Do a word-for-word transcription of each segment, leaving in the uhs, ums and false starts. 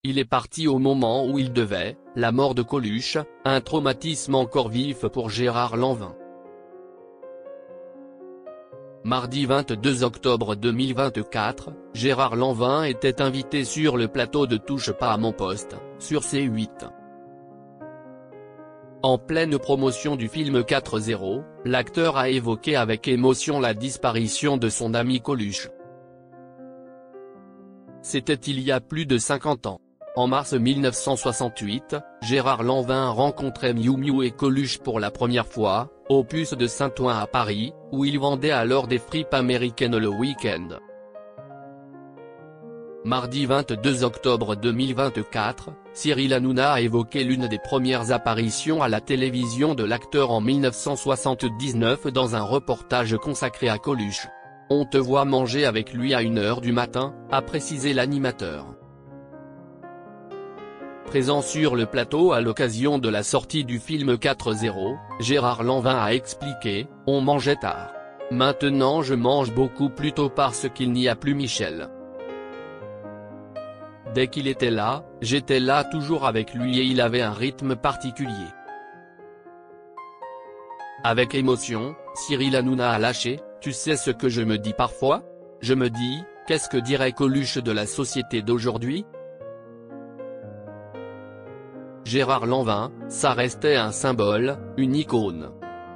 il est parti au moment où il devait, la mort de Coluche, un traumatisme encore vif pour Gérard Lanvin. Mardi vingt-deux octobre deux mille vingt-quatre, Gérard Lanvin était invité sur le plateau de Touche pas à mon poste, sur C huit. En pleine promotion du film quatre zéro, l'acteur a évoqué avec émotion la disparition de son ami Coluche. C'était il y a plus de cinquante ans. En mars mille neuf cent soixante-huit, Gérard Lanvin rencontrait Miu Miu et Coluche pour la première fois, au Puce de Saint-Ouen à Paris, où il vendait alors des fripes américaines le week-end. Mardi vingt-deux octobre deux mille vingt-quatre, Cyril Hanouna a évoqué l'une des premières apparitions à la télévision de l'acteur en mille neuf cent soixante-dix-neuf dans un reportage consacré à Coluche. « On te voit manger avec lui à une heure du matin », a précisé l'animateur. Présent sur le plateau à l'occasion de la sortie du film quatre zéro, Gérard Lanvin a expliqué « On mangeait tard. Maintenant je mange beaucoup plus tôt parce qu'il n'y a plus Michel. Dès qu'il était là, j'étais là toujours avec lui et il avait un rythme particulier. » Avec émotion, Cyril Hanouna a lâché « Tu sais ce que je me dis parfois ? Je me dis, qu'est-ce que dirait Coluche de la société d'aujourd'hui ? » Gérard Lanvin, ça restait un symbole, une icône.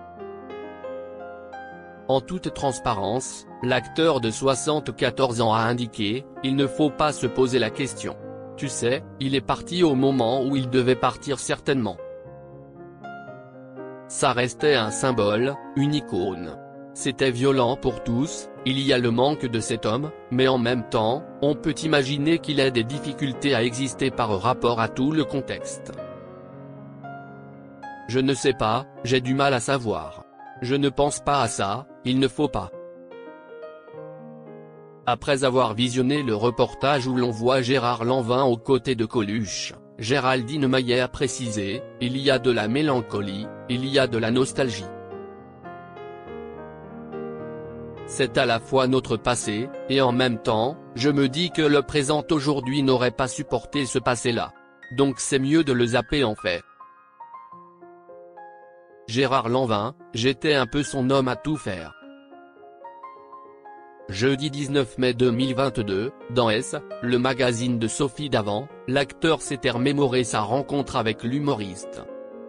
En toute transparence, l'acteur de soixante-quatorze ans a indiqué, il ne faut pas se poser la question. Tu sais, il est parti au moment où il devait partir certainement. Ça restait un symbole, une icône. C'était violent pour tous, il y a le manque de cet homme, mais en même temps, on peut imaginer qu'il ait des difficultés à exister par rapport à tout le contexte. Je ne sais pas, j'ai du mal à savoir. Je ne pense pas à ça, il ne faut pas. Après avoir visionné le reportage où l'on voit Gérard Lanvin aux côtés de Coluche, Géraldine Maillet a précisé, il y a de la mélancolie, il y a de la nostalgie. C'est à la fois notre passé, et en même temps, je me dis que le présent aujourd'hui n'aurait pas supporté ce passé-là. Donc c'est mieux de le zapper en fait. Gérard Lanvin, j'étais un peu son homme à tout faire. Jeudi dix-neuf mai deux mille vingt-deux, dans S, le magazine de Sophie Davant, l'acteur s'est remémoré sa rencontre avec l'humoriste.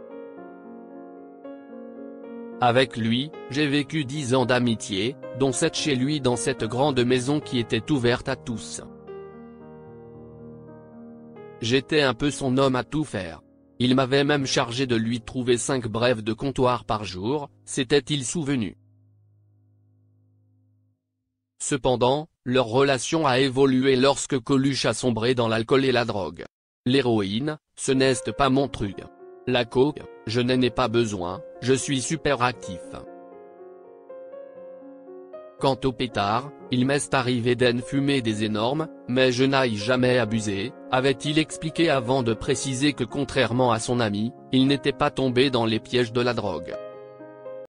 Avec lui, j'ai vécu dix ans d'amitié, dont sept chez lui dans cette grande maison qui était ouverte à tous. J'étais un peu son homme à tout faire. Il m'avait même chargé de lui trouver cinq brèves de comptoir par jour, s'était-il souvenu. Cependant, leur relation a évolué lorsque Coluche a sombré dans l'alcool et la drogue. L'héroïne, ce n'est pas mon truc. La coke, je n'en ai pas besoin, je suis super actif. Quant au pétard, il m'est arrivé d'en fumer des énormes, mais je n'aille jamais abusé, avait-il expliqué avant de préciser que contrairement à son ami, il n'était pas tombé dans les pièges de la drogue.